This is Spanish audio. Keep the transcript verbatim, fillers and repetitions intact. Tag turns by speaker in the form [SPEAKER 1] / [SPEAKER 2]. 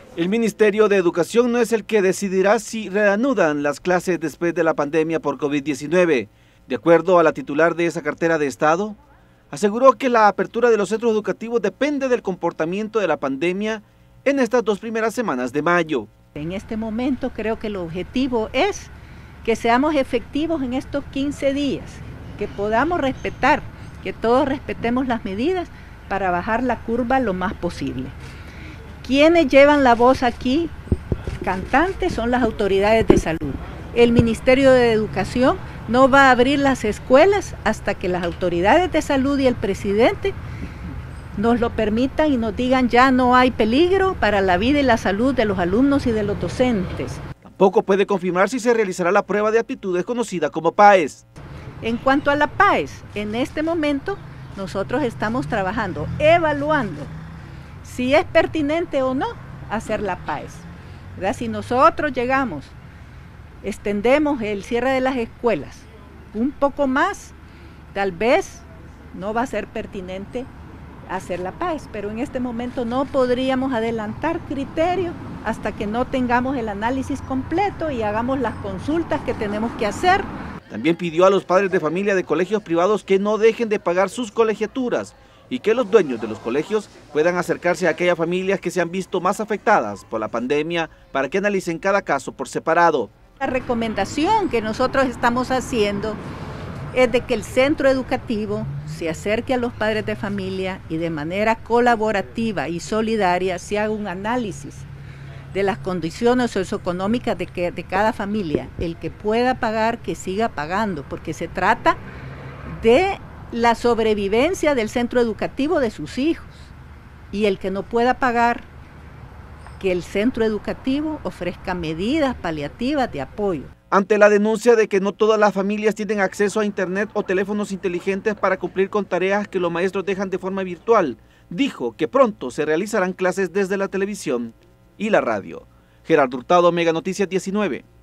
[SPEAKER 1] El Ministerio de Educación no es el que decidirá si reanudan las clases después de la pandemia por COVID diecinueve. De acuerdo a la titular de esa cartera de Estado, aseguró que la apertura de los centros educativos depende del comportamiento de la pandemia en estas dos primeras semanas de mayo.
[SPEAKER 2] En este momento creo que el objetivo es que seamos efectivos en estos quince días, que podamos respetar, que todos respetemos las medidas para bajar la curva lo más posible. Quienes llevan la voz aquí, cantantes, son las autoridades de salud. El Ministerio de Educación no va a abrir las escuelas hasta que las autoridades de salud y el presidente nos lo permitan y nos digan ya no hay peligro para la vida y la salud de los alumnos y de los docentes.
[SPEAKER 1] Tampoco puede confirmar si se realizará la prueba de aptitudes conocida como PAES.
[SPEAKER 2] En cuanto a la PAES, en este momento nosotros estamos trabajando, evaluando si es pertinente o no hacer la PAES. ¿Verdad? Si nosotros llegamos, extendemos el cierre de las escuelas un poco más, tal vez no va a ser pertinente hacer la PAES, pero en este momento no podríamos adelantar criterios hasta que no tengamos el análisis completo y hagamos las consultas que tenemos que hacer.
[SPEAKER 1] También pidió a los padres de familia de colegios privados que no dejen de pagar sus colegiaturas y que los dueños de los colegios puedan acercarse a aquellas familias que se han visto más afectadas por la pandemia para que analicen cada caso por separado.
[SPEAKER 2] La recomendación que nosotros estamos haciendo es de que el centro educativo se acerque a los padres de familia y de manera colaborativa y solidaria se haga un análisis de las condiciones socioeconómicas de, que, de cada familia. El que pueda pagar, que siga pagando, porque se trata de la sobrevivencia del centro educativo de sus hijos. Y el que no pueda pagar, que el centro educativo ofrezca medidas paliativas de apoyo.
[SPEAKER 1] Ante la denuncia de que no todas las familias tienen acceso a internet o teléfonos inteligentes para cumplir con tareas que los maestros dejan de forma virtual, dijo que pronto se realizarán clases desde la televisión y la radio. Gerardo Hurtado, Mega Noticias diecinueve.